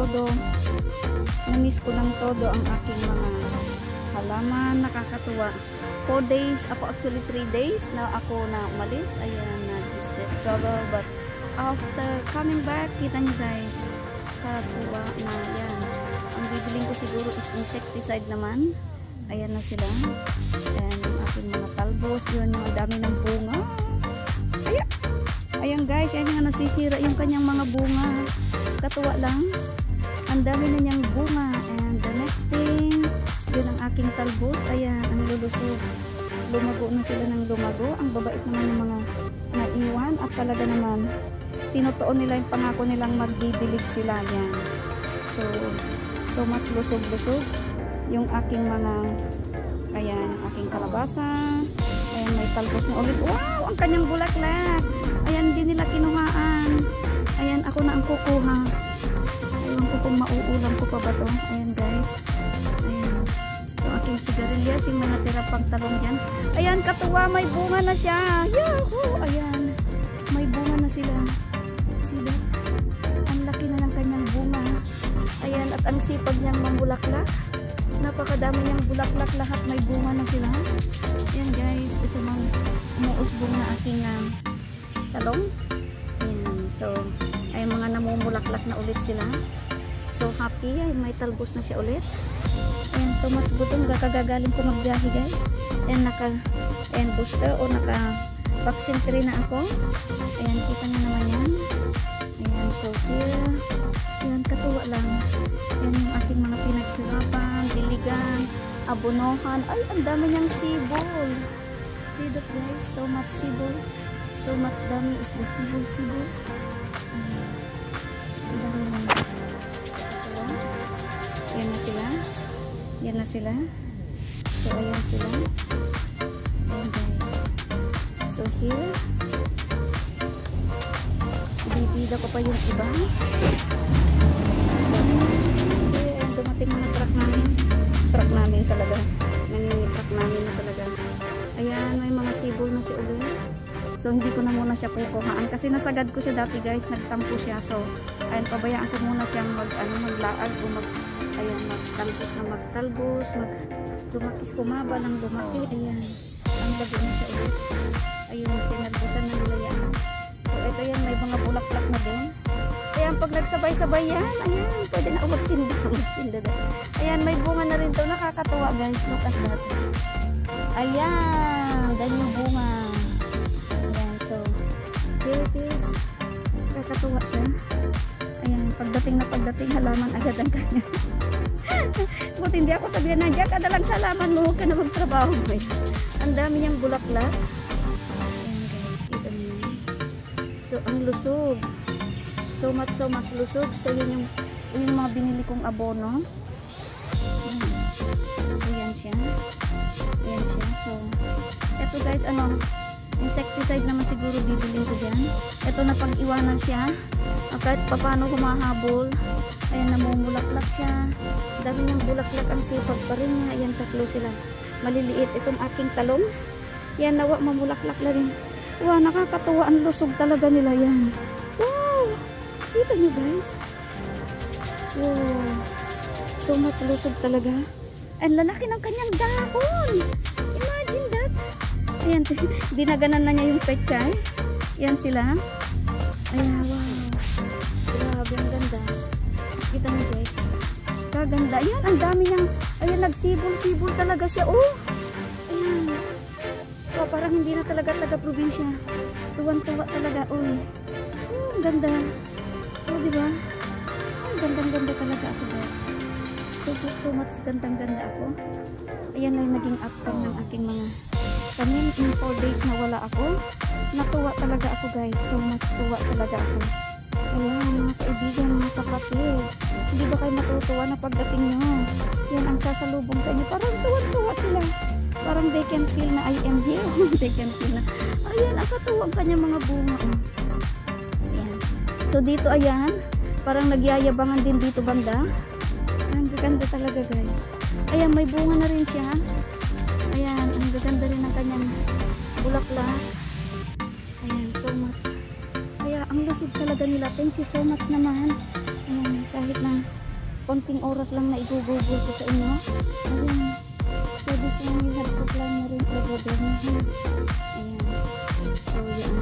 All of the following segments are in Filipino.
todo. Na-miss ko ng todo ang aking mga halaman. Nakakatuwa. 4 days, ako actually 3 days na ako na umalis. Ayan, na business travel. But after coming back, kita nyo guys, katuwa na yan. Ang bibiling ko siguro is insecticide naman. Ayan na sila. And yung aking mga talbos, yun yung dami ng bunga. Ayan guys, ayan nga nasisira yung kanyang mga bunga. Katuwa lang. Ang dami na niyang bunga. And the next thing, yun ang aking talbos. Ayan, ang lulusog. Lumago na sila ng lumago. Ang babait naman yung mga naiwan. At talaga naman, tinutuon nila yung pangako nilang magbibilig sila. Yan. So much lusog-lusog. Yung aking mga, ayan, ang aking kalabasa. Ayan, may talbos na ulit. Wow! Ang kanyang bulaklak. Ayan, hindi nila kinuhaan. Ayan, ako na ang kukuha. Ayan ko kung mauulam ko pa ba to. Ayan guys. Ayan. Yung aking sigarilyas, yung mga tira pang talong dyan. Ayan, katuwa, may bunga na siya. Yahoo! Ayan. May bunga na sila. Sila. Ang laki na ng kanyang bunga. Ayan, at ang sipag niyang mambulaklak. Napakadami niyang bulaklak, lahat may bunga na sila. Ayan guys, ito mang umuusbong na aking talong. Ayan, so ay mga namumulaklak na ulit sila. So happy, ay may talbos na siya ulit. Ayan, so much gutom, kakagagaling ko magbiyahe guys. And booster o naka vaccine 3 na ako. Ayan, kita niyo naman yan. Ayan, so here, ayan, katuwa lang. Ayan yung aking mga pinaghirapan, diligan, abonohan. Ay, ang dami niyang sibol. See that guys, so much sibol. So much dami is the sibol. Ang dami nang. Yan na sila. Yan na sila. So ayan sila. Ayan guys. So here, bibida ko pa yung iba. So ayan, dumating mga truck namin talaga. Truck namin na talaga. Ayan, may mga sibol na si Uli. So hindi ko na muna siya kukuhaan kasi nasagad ko siya dati guys, nagtampo siya. So ayan, pabayaan ko muna siyang maglaag o magtalbos, lumakis, kumaba ng lumaki. Ayan, ang lagi na siya ulit. Ayun, tinalbosan na nila yan. So ito yan, may mga bulaklak na din. Ayan, pag nagsabay-sabay yan, ayan, pwede na magtinda. Ayan, may bunga na rin to. Nakakatuwa guys, look at that. Ayan, ganyan bunga. Ayan, so here it is. Nakakatuwa siya. Ayan, pagdating, halaman agad ang kanya. Buti hindi ako sabihan na, diyan ka na lang sa halaman mo, huwag ka na magtrabaho. Ang dami niyang bulaklak. Ayan guys, kita niyo. So, ang lusog. So much lusog. So, yun yung mga binili kong abono. So, yan siya. Ayan siya. So, eto guys, insecticide naman siguro bibilin ko dyan. Eto na pag-iwanan siya. Kahit paano humahabol. Ayan, namumulaklak siya. Dami niyang bulaklak, ang sipag pa rin niya. Ayan, tatlo sila. Maliliit. Itong aking talong. Yan, nawa, mamulaklak na rin. Wow, nakakatuwa. Ang lusog talaga nila yan. Wow! Kita niyo guys. Wow. So much lusog talaga. Ang lalaki ng kanyang dahon. Imagine that. Ayan, dinaganan na niya yung pechay. Yan sila. Ayan, wow. Grabe, ang ganda. Kita niyo guys. Kaganda. Ayan, ang dami niyang, ayan, nagsibol-sibol talaga siya. Oh! Ayan. Oh, parang hindi na talaga taga-probinsya. Tuwan-tuwa talaga. Uy. Oh, ang ganda. Oh, diba? Ang gandang-ganda talaga ako guys. So much gandang-ganda ako. Ayan na yung naging outcome ng aking mga tanim. In 4 days na wala ako. Natuwa talaga ako guys. So much tuwa talaga ako. Ayan, mga kaibigan, mga kapatid. Hindi ba kayo natutuwa na pagdating nyo? Yan ang sasalubong sa inyo. Parang tuwa-tuwa sila. Parang they can feel na I am here. They can feel na, ayan, ang katuwa ang kanyang mga bunga. Ayan. So dito, ayan, parang nagyayabangan din dito banda. Ang gaganda talaga guys. Ayan, may bunga na rin siya. Ayan, ang gaganda rin ang kanyang bulaklak. Ayan, so much. Kaya ang lusog talaga nila. Thank you so much naman. Ayan, kahit na konting oras lang na igugugol ko sa inyo. Ayan. So this one you have to climb na rin over there. Ayan. So yan.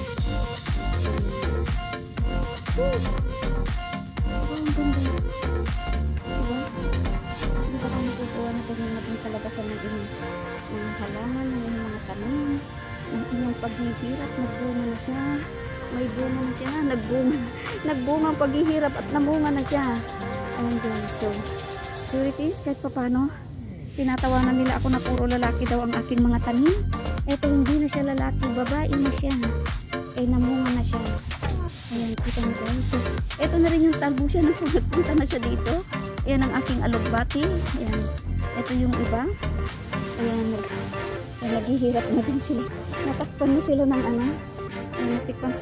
Oh, ang ganda. Diba? Diba ka natutuwa na pag natin kalabasan ng halaman, ng mga tanim, ng inyong paghihirap, nagbunga na siya. May bunga na siya. Nagbunga ang paghihirap at namunga na siya. Ayan guys. So it is kahit papano. Tinatawanan nila ako na puro lalaki daw ang aking mga tanim. Eto hindi na siya lalaki, babae na siya. Namunga na siya. Ayan, kita mo guys. So, eto na rin yung talbo siya na punta na siya dito. Ayan ang aking alugbati. Ayan. Eto yung iba. Ayan, naghihirap na din sila. Natakpan na sila ng ano. Natakpan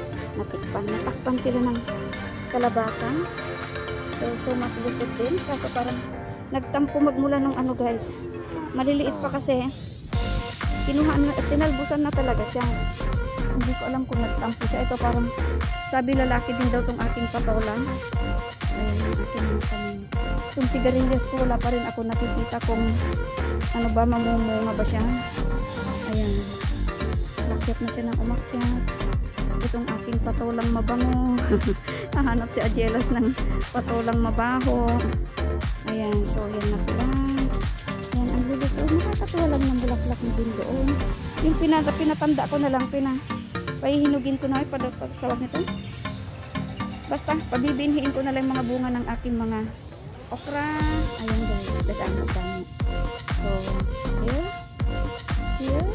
sila ng kalabasa. So mas lusog din. Kaso parang nagtampo magmula ng ano guys. Maliliit pa kasi. Tinalbusan na talaga siya. Hindi ko alam kung nagtampo siya. Ito parang sabi lalaki din daw tong aking patolan. Ayan ang aking mga tanim. Itong sigarilyas ko wala pa rin ako nakikita kung ano ba, mamumunga ba siya. Ayan. Umakyat na siya ng umakyat. Itong aking patolang mabango. Nahanap si Ajelas ng patolang mabaho. Ayan. So yan na sila. Ayan. Ang lilis. Nakakatuwa lang ng bulaklak na din doon. Yung pinatanda ko na lang. Pahihinugin ko na. Pagtawag nito. Basta. Pabibinhiin ko na lang mga bunga ng aking mga okra. Ayan guys. Dadaan. So here. Here.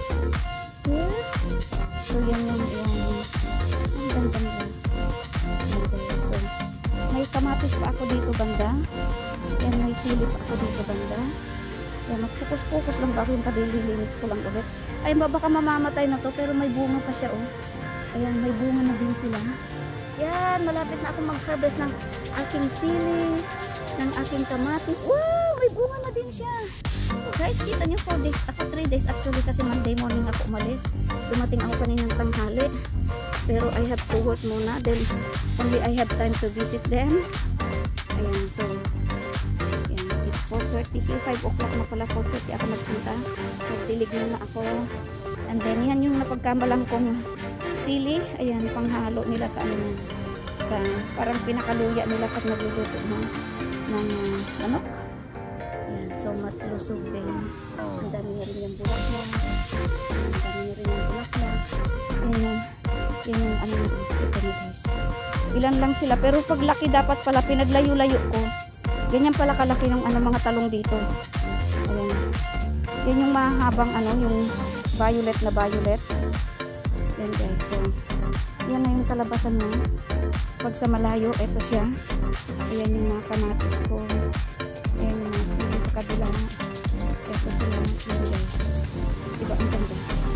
So yan yung ang ganda. So may kamatis pa ako dito banda. Yan, may sili pa ako dito banda. Yan, mag-focus lang ba yung kadililinis ko lang ulit. Ay, baka mamamatay na to pero may bunga pa siya oh. Ayan, may bunga na din sila. Yan, malapit na ako mag-harvest ng aking sili, ng aking kamatis. Wow, may bunga na din siya. Guys, kita niyo 4 days, ako 3 days actually kasi Monday morning ako umalis. Dumating ako kaninang tanghali. Pero I have to work muna. Then, only I have time to visit them. Ayan, so, ayan, it's 4:30 here. 5 o'clock na pala, 4:30 ako magpunta. Magdilig muna ako. And then, yan yung napagkamalang kong sili. Ayan, panghalo nila sa ano yan. Sa, parang pinakaluya nila pag nagluluto ng manok. So much lusog din. Ang dami na rin yung bulaklak. Ang dami na rin yung bulaklak. Yan yung ano ito ni guys. Ilan lang sila. Pero pag laki dapat pala pinaglayo-layo ko. Ganyan pala kalaki ng ano, mga talong dito. Ayan. Yan yung mahabang ano, yung violet na violet. Yan guys. So, yan na yung kalabasan mo. Pag sa malayo, ito siya. Ayan yung mga kamatis ko. Ayan yung mga sili sa kabila. Ito sila guys. Diba ang ganda?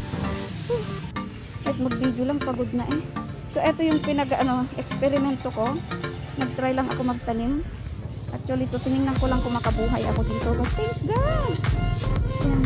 At mag-video lang, pagod na eh. So ito yung eksperimento ko. Nag-try lang ako magtanim. Actually ito, tinignan ko lang kung makabuhay ako dito. But thanks God! Ayan.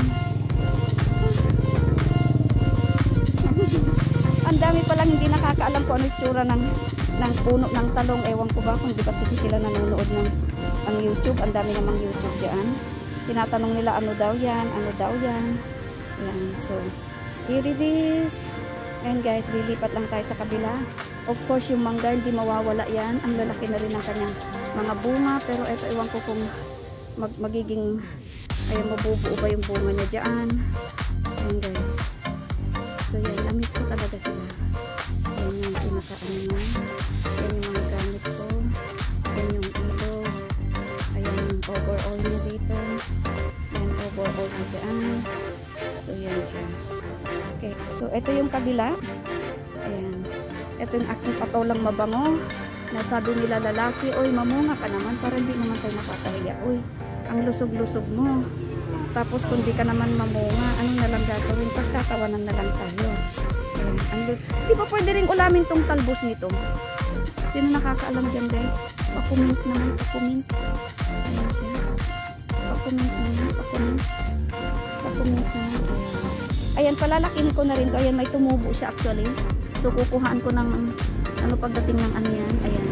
Ang dami palang hindi nakakaalam kung ano itsura ng puno ng talong. Ewan ko ba kung di ba sila nanonood ng YouTube. Ang dami namang YouTube dyan. Tinatanong nila ano daw yan. Ayan. So, here it is. And guys, lilipat lang tayo sa kabila. Of course, yung mangga hindi mawawala yan. Ang lalaki na rin ng kanyang mga bunga. Pero ito, ewan ko kung magiging mabubuo ba yung bunga niya dyan. Ayan guys. So yan, na-miss ko talaga sila. Yan yung pinaka-ano niya. Yan yung mga gamit ko. Yan yung ilog. Ayan yung overall niya dito. Yan, overall niya dyan. So yan siya. Okay, so ito yung kabila. Ayan. Ito yung aking patolang mabango. Nasabi nila lalaki, oy mamunga ka naman para hindi naman tayo nakakahiya. Oy, ang lusog-lusog mo. Tapos kung di ka naman mamunga, ano na lang gagawin? Pagkatawanan na lang tayo. Di ba pwede rin ulamin tong talbos nito? Sino nakakaalam dyan guys? Pakumint naman, pakumint. Ayan siya. Pakumint naman, pakumint. Pakumint naman. Ayan, palalakihin ko na rin to. Ayan, may tumubo siya actually. So kukuhaan ko ng ano pagdating ng ano yan. Ayan.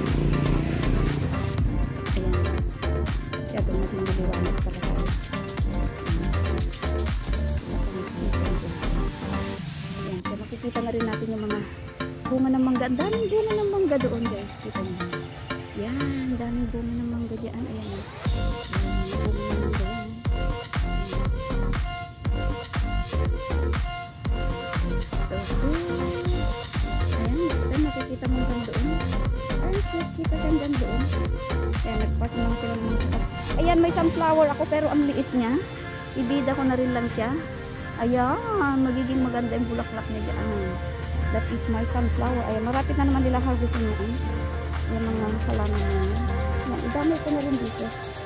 Ayan. Masyado natin maliwanag talaga. Ayan. So makikita na rin natin yung mga bunga ng mangga. Ang daming bunga ng mangga doon guys. Kita nyo. Yan. Daming bunga ng mangga dyan. Ayan. Nakikita mo hanggang doon. Ay, kita siya hanggang doon. Kaya nagpark naman sila ng mga sasak. Ayan, may sunflower ako pero ang liit niya. Ibida ko na rin lang siya. Ayan, magiging maganda yung bulaklak niya dyan. That is my sunflower. Ayan, marapit na naman nila harvestin yun. Ayan, mga halaman niya. Ayan, idamay ko na rin dito.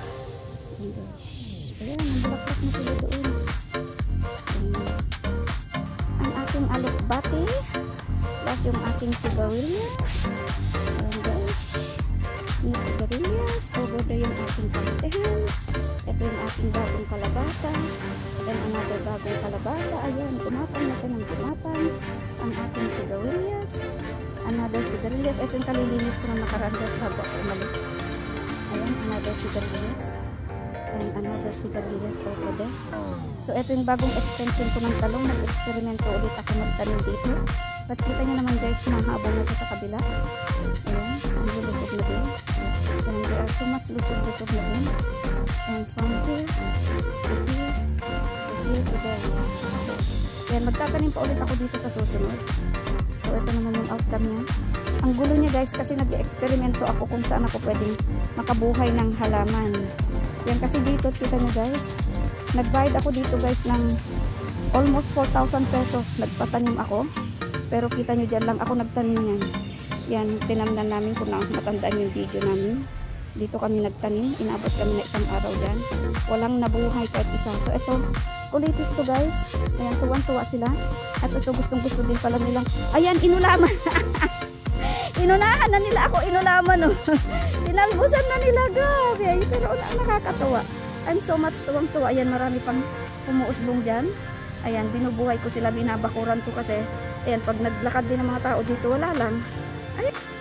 Ayan, ang bulaklak na sila doon. Ayan. Ang aking alokbati. Plus yung aking sigarilyas. Ayan guys. Yung sigarilyas. Over there yung aking kalitehan. Ito yung aking bagong kalabasa. Then another bagong kalabasa. Ayan, gumapang na siya ng gumapang. Ang aking sigarilyas. Another sigarilyas. Ito yung kalilinis ko na nakaraan guys bago ako umalis. Ayan, another sigarilyas. And another sigarilyas over there. So ito yung bagong extension ko ng talong. Nag-experimento ulit ako magtanim dito. But kita nyo naman guys, mahabol na siya sa kabila. Ayan, ang lusog na din. And there are so much lusog na din. And from here to here, to here to there. Ayan, magtatanim pa ulit ako dito sa susunod. So ito naman yung outcome niya. Ang gulo niya guys, kasi nag-experimento ako kung saan ako pwedeng makabuhay ng halaman. Yan kasi dito, kita nyo guys, nagbayad ako dito guys ng almost 4,000 pesos. Nagpatanim ako. Pero kita nyo dyan lang ako nagtanim yan. Yan, tinamnan namin kung matandaan yung video namin. Dito kami nagtanim. Inabot kami na isang araw dyan. Walang nabuhay kahit isa. So ito, kulitis to guys. Ayan, tuwan-tuwa sila. At ito gustong-gusto din pala nilang. Ayan, inulaman. Inunahan na nila ako. Inulaman oh. Tinalbusan na nila. Gabi. Ay, pero nakakatuwa. I'm so much tuwang-tuwa. Ayan, marami pang umuusbong dyan. Ayan, binubuhay ko sila. Binabakuran ko kasi ayan, pag naglakad din ng mga tao dito, wala lang. Ayan.